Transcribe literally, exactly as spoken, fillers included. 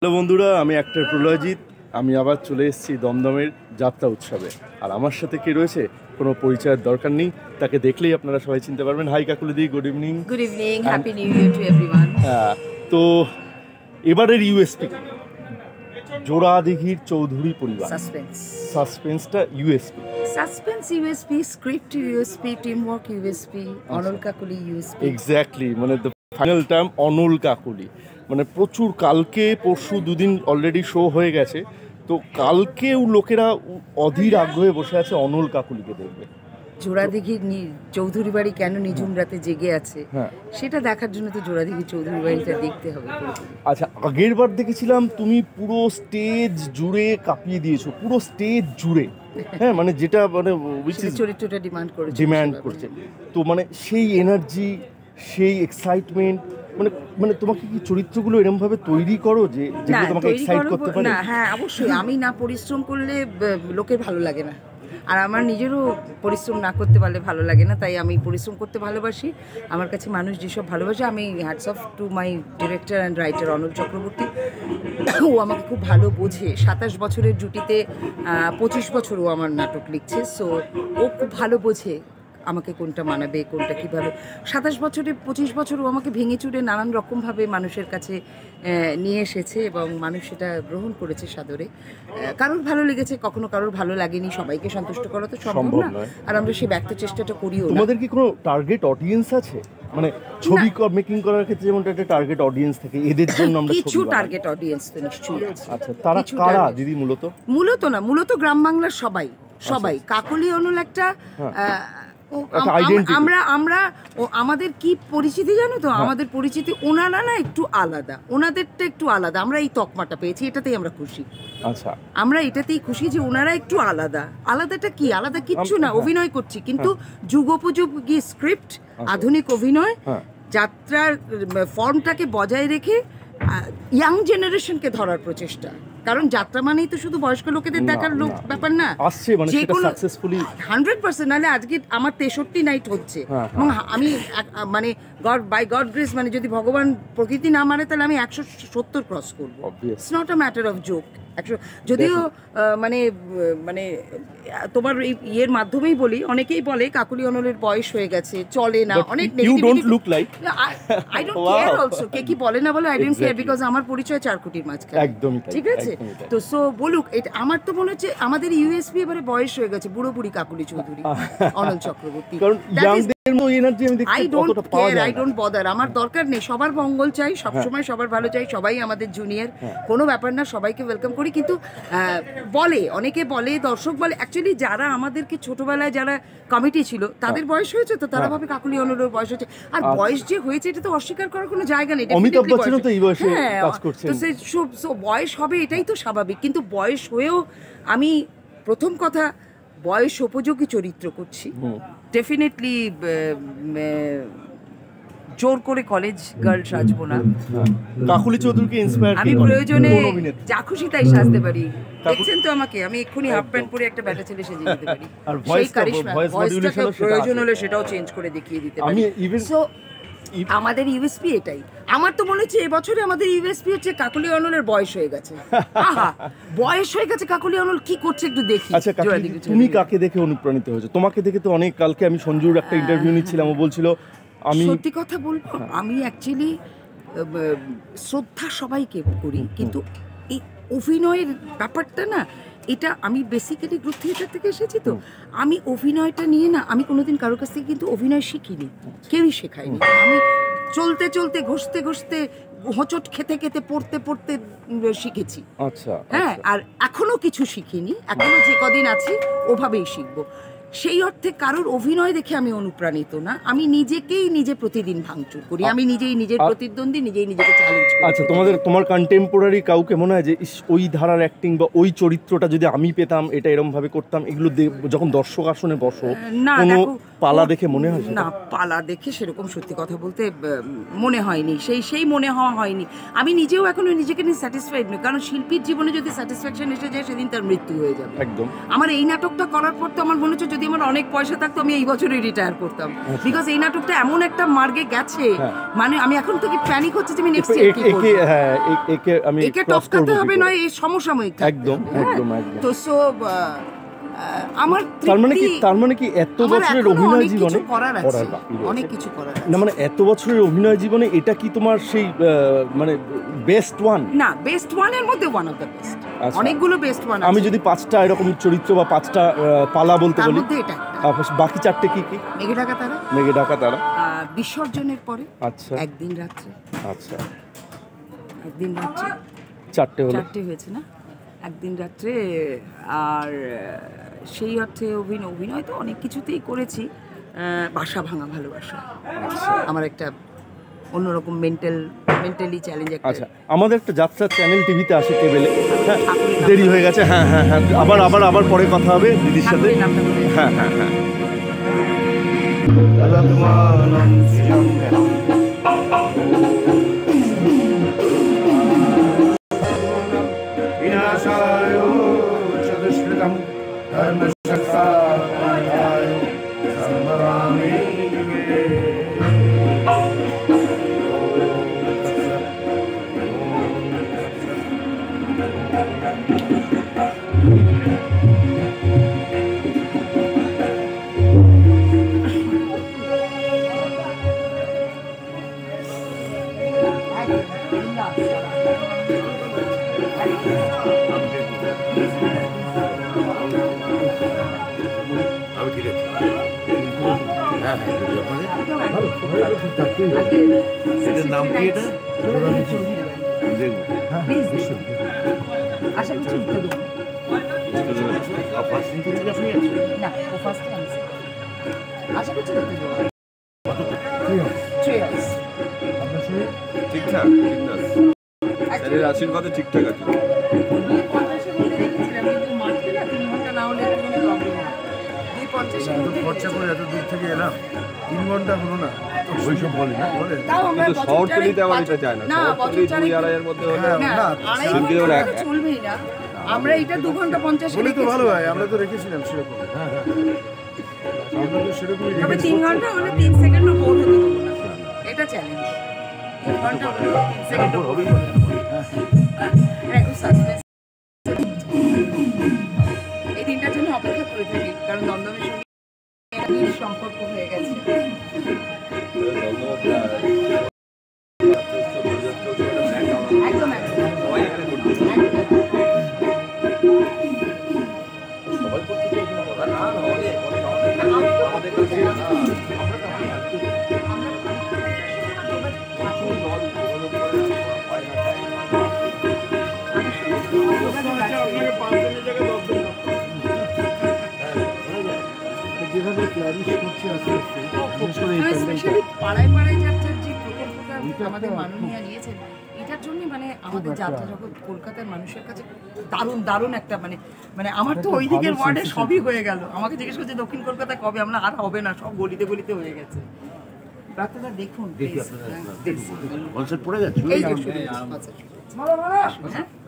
Hello বন্ধুরা, আমি actor প্রলয়জিৎ। আমি আবার চলে এসেছি দমদমের যাত্রা উৎসবে। আর আমার সাথে কে রয়েছে কোনো পরিচয়ের দরকার নেই, তাকে দেখলেই আপনারা সবাই চিনতে পারবেন। হাই কাকুলিদি, good evening. Good evening, happy new year to everyone. হ্যাঁ, তো এবারের ইউএসপি জোড়াদিঘির চৌধুরী পরিবার। সাসপেন্স সাসপেন্সটা USP. Suspense USP, script USP, team work USP, Anal Kakuli USP. Exactly, মানে the final term Anal Kakuli. মানে প্রচুর, কালকে পরশু দুদিন অলরেডি শো হয়ে গেছে, তো কালকেও লোকেরা অধীর আগ্রহে বসে আছে অনল কাকুলিকে দেখবে। জোড়াদিঘির চৌধুরী বাড়ি কেন নিঝুম রাতে জেগে আছে, সেটা দেখার জন্য তো জোড়াদিঘির চৌধুরী বাড়িটা দেখতে হবে। আচ্ছা, আগের বার দেখেছিলাম তুমি পুরো স্টেজ জুড়ে কাঁপিয়ে দিয়েছো, পুরো স্টেজ জুড়ে। হ্যাঁ, মানে যেটা মানে চরিত্রটা ডিমান্ড করে ডিমান্ড করছে, তো মানে সেই এনার্জি, সেই এক্সাইটমেন্ট, মানে মানে তোমাকে কি চরিত্রগুলো এরকম ভাবে তৈরি করো যে যেগুলো তোমাকে এক্সাইট করতে পারে? না, হ্যাঁ অবশ্যই। আমি না পরিশ্রম করলে লোকের ভালো লাগে না, আর আমার নিজেরও পরিশ্রম না করতে পারলে ভালো লাগে না। তাই আমি পরিশ্রম করতে ভালোবাসি। আমার কাছে মানুষ যেসব ভালোবাসে, আমি hats off to my director and writer Anal Chakraborty. ও আমাকে খুব ভালো বোঝে। সাতাশ বছরের জুটিতে পঁচিশ বছর ও আমার নাটক লিখছে, সো ও খুব ভালো বোঝে আমাকে কোনটা মানাবে, কোনটা কীভাবে। সাতাশ বছরে পঁচিশ বছর ও আমাকে ভেঙে চুরে নানান রকমভাবে মানুষের কাছে নিয়ে এসেছে এবং মানুষ সেটা গ্রহণ করেছে সাদরে। কারোর ভালো লেগেছে, কখনো কারোর ভালো লাগেনি। সবাইকে সন্তুষ্ট করা তো সম্ভব না, আর আমরা সেই ব্যক্ত চেষ্টাটা করিও। তোমাদের কি কোনো টার্গেট অডিয়েন্স আছে? মানে ছবি মেকিং করার ক্ষেত্রে যেমন একটা টার্গেট অডিয়েন্স থাকে, এদের জন্য আমরা কিছু টার্গেট অডিয়েন্স তো নিশ্চয়ই আছে। আচ্ছা, তারা কারা দিদি? মূলত মূলত না, মূলত গ্রাম বাংলার সবাই সবাই কাকলি অনল একটা আমরা আমরা আমাদের কি পরিচিতি জানো তো? আমাদের পরিচিতি ওনারা না একটু আলাদা, ওনাদেরটা একটু আলাদা। আমরা এই তকমাটা পেয়েছি, এটাতেই আমরা খুশি। আচ্ছা, আমরা এটাতেই খুশি যে ওনারা একটু আলাদা। আলাদাটা কি? আলাদা কিচ্ছু না, অভিনয় করছি, কিন্তু যুগোপযোগী স্ক্রিপ্ট, আধুনিক অভিনয়, যাত্রার ফর্মটাকে বজায় রেখে ইয়াং জেনারেশনকে ধরার প্রচেষ্টা। কারণ যাত্রা মানেই তো শুধু বয়স্ক লোকেদের দেখার লোক ব্যাপার না, যে কোনো হান্ড্রেড পার্সেন্ট। নাহলে আজকে আমার তেষট্টি নাইট হচ্ছে এবং আমি মানে গড বাই গড গ্রেস, মানে যদি ভগবান প্রকৃতি না মানে তাহলে আমি একশো সত্তর ক্রস করবো। It's not a matter of joke. একশো যদিও মানে মানে তোমার এই ইয়ের মাধ্যমেই বলি, অনেকেই বলে কাকলি অনলের বয়স হয়ে গেছে, চলে না, অনেক আই ডোন্ট কেয়ার অলসো। কে কি বলে না বলে, আই ডোন্ট কেয়ার, বিকজ আমার পরিচয় চার কোটির মাঝখানে। একদম ঠিক আছে, তো সো বলুক। এটা আমার তো মনে হচ্ছে আমাদের ইউএসপি এবারে বয়স হয়ে গেছে, বুড়ো বুড়ি Kakoli Chowdhury Anal Chakraborty. I don't care, I don't bother. আমার দরকার নেই, সবার মঙ্গল চাই, সবসময় সবার ভালো চাই। সবাই আমাদের জুনিয়র, কোনো ব্যাপার না, সবাইকে ওয়েলকাম করি। কিন্তু বলে, অনেকে বলে, দর্শক বলে, অ্যাকচুয়ালি যারা আমাদেরকে ছোটবেলায় যারা কমিটি ছিল তাদের বয়স হয়েছে, তো তারা ভাবে কাকলি অনলের বয়স হয়েছে। আর বয়স যে হয়েছে এটা তো অস্বীকার করার কোনো জায়গা নেই। তো বয়স হবে, এটাই তো স্বাভাবিক। কিন্তু বয়স হয়েও আমি প্রথম কথা বয়স উপযোগী চরিত্র করছি। ডেফিনেটলি জোর করে কলেজ গার্ল সাজবো না। কাকলি চৌধুরীকে ইন্সপায়ার আমি প্রয়োজনে যা খুশি তাই সাজতে পারি। দেখছেন তো আমাকে, আমি এক্ষুনি হাফ প্যান্ট পরে একটা ব্যাটা ছেলে সেজে যেতে পারি। সেই কারিশমা, ভয়েসটাকে প্রয়োজন হলে সেটাও চেঞ্জ করে দেখিয়ে দিতে পারি। সো আমাদের ইউএসপি এটাই। আমার তো মনে হচ্ছে এবছরে আমাদের ইউএসপি হচ্ছে কাকলি অনলের বয়স হয়ে গেছে। আহা, বয়স হয়ে গেছে, কাকলি অনল কি করছে একটু দেখি। আচ্ছা, তুমি কাকে দেখে অনুপ্রাণিত হয়েছো? তোমাকে দেখে তো অনেক, কালকে আমি সঞ্জুর একটা ইন্টারভিউ নিচ্ছিলাম, ও বলছিল, আমি সত্যি কথা বলবো, আমি অ্যাকচুয়ালি শ্রদ্ধা সবাইকে করি, কিন্তু এই অভিনয়ের ব্যাপারটা না, এটা আমি বেসিক্যালি গ্রুপ থিয়েটার থেকে এসেছি, তো আমি অভিনয়টা নিয়ে না, আমি কোনোদিন কারোর কাছ থেকে কিন্তু অভিনয় শিখিনি, কেউই শেখায়নি। আমি চলতে চলতে, ঘষতে ঘষতে, হোঁচট খেতে খেতে, পড়তে পড়তে শিখেছি। আচ্ছা, হ্যাঁ, আর এখনো কিছু শিখিনি, এখনো যে কদিন আছি ওভাবেই শিখবো। সেই অর্থে কারোর অভিনয় দেখে আমি অনুপ্রাণিত না, আমি নিজেকেই নিজে প্রতিদিন ভাঙচুর করি, আমি নিজেই নিজের প্রতিদ্বন্দ্বী, নিজেই নিজেকে চ্যালেঞ্জ করি। আচ্ছা, তোমাদের তোমার কন্টেম্পোরারি কাউকে মনে হয় যে ওই ধারার অ্যাক্টিং বা ওই চরিত্রটা যদি আমি পেতাম, এটা এরকম ভাবে করতাম, এগুলো যখন দর্শক আসনে বসো? না, দেখো পালা দেখে মনে হয় না, পালা দেখে সেরকম সত্যি কথা বলতে আহ, মনে হয়নি, সেই সেই মনে হওয়া হয়নি। আমি নিজেও এখনো নিজেকে নিয়ে স্যাটিসফাইড নই, কারণ শিল্পীর জীবনে যদি স্যাটিসফ্যাকশন এসে যায় সেদিন তার মৃত্যু হয়ে যাবে। একদম। আমার এই নাটকটা করার পর তো আমার মনে হচ্ছে যদি আমার অনেক পয়সা থাকতো আমি এই বছরই রিটায়ার করতাম, বিকজ এই নাটকটা এমন একটা মার্গে গেছে, মানে আমি এখন থেকে প্যানিক হচ্ছে যে আমি নেক্সট ইয়ার কি করব। হ্যাঁ, একে আমি একে টপকাতে হবে নয় এই সমসাময়িক। একদম একদম একদম। তো সো আমার তার মানে কি তার মানে কি এত বছরের অভিনয় জীবনে করার আছে, অনেক কিছু করার আছে। না মানে এত বছরের অভিনয় জীবনে এটা কি তোমার সেই মানে বেস্ট ওয়ান? না, বেস্ট ওয়ান এর মধ্যে ওয়ান অফ দ্য বেস্ট। অনেকগুলো বেস্ট ওয়ান আছে। আমি যদি পাঁচটা এরকম চরিত্র বা পাঁচটা পালা বলতে বলি, তার মধ্যে এটা একটা। বাকি চারটে কি কি? মেঘে ঢাকা তারা, মেঘে ঢাকা তারা, বিসর্জনের পরে, আচ্ছা, একদিন রাত্রে, আচ্ছা, একদিন রাত্রে চারটে হলো, চারটে হয়েছে না, একদিন রাত্রে। আর সেই অর্থে অভিনয় অভিনয় তো অনেক কিছুতেই করেছি। বাসা ভাঙা ভালোবাসা আমার একটা অন্যরকম মেন্টাল মেন্টালি চ্যালেঞ্জ একটা। আচ্ছা, আমাদের একটা যাত্রা চ্যানেল টিভিতে আসে কেবেলে, হ্যাঁ দেরি হয়ে গেছে, হ্যাঁ হ্যাঁ হ্যাঁ আবার আবার আবার পরে কথা হবে দিদির সাথে। হ্যাঁ হ্যাঁ হ্যাঁ এটার নাম কি? এটা আশা করছি উত্তর দেবো না, ও ফার্স্ট আনছে। আশা করছি উত্তর দেবো। ঠিকঠাক স্যারের আশীর্বাদে ঠিকঠাক আছে। খরচা করে এত দূর থেকে এলাম, তিন ঘন্টা হলো না, ওইসব বলে না বলে কিন্তু শহরতলিতে আমার এটা চায় না, শহরতলি দুই আড়াইয়ের মধ্যে হলে চলবেই না। আমরা এটা দু ঘন্টা পঞ্চাশ বলে তো ভালো হয়, আমরা তো রেখেছিলাম সেরকম। হ্যাঁ হ্যাঁ, আমরা তো সেরকমই তবে রেখেছি। তিন ঘন্টা হলে তিন সেকেন্ডও বোর হতে দেবো না, এটা চ্যালেঞ্জ। তিন ঘন্টা হলে তিন সেকেন্ডও হবেই না, একটু সাসপেন্স। এই দিনটার জন্য অপেক্ষা করে থাকি, কারণ দমদমের সঙ্গে একটা সম্পর্ক হয়ে গেছে। একদম একদম যেভাবে ক্লারিশ করছে আস্তে আস্তে, বিশেষ করে এই স্পেশালি পাড়ায় পাড়ায় যাত্রার যে প্রকল্পটা আমাদের মাননীয়া নিয়েছেন, এটার জন্য মানে আমাদের যাত্রা জগৎ কলকাতার মানুষের কাছে দারুণ দারুণ একটা মানে মানে আমার তো ওই দিকের ওয়ার্ডে সবই হয়ে গেল। আমাকে জিজ্ঞেস করছে দক্ষিণ কলকাতায় কবে, আমরা আর হবে না, সব গলিতে গলিতে হয়ে গেছে। ডাক্তাররা দেখুন, কনসার্ট পড়ে গেছে। এই যে শুরু হচ্ছে।